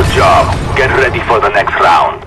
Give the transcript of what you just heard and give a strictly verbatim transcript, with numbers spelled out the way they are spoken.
Good job. Get ready for the next round.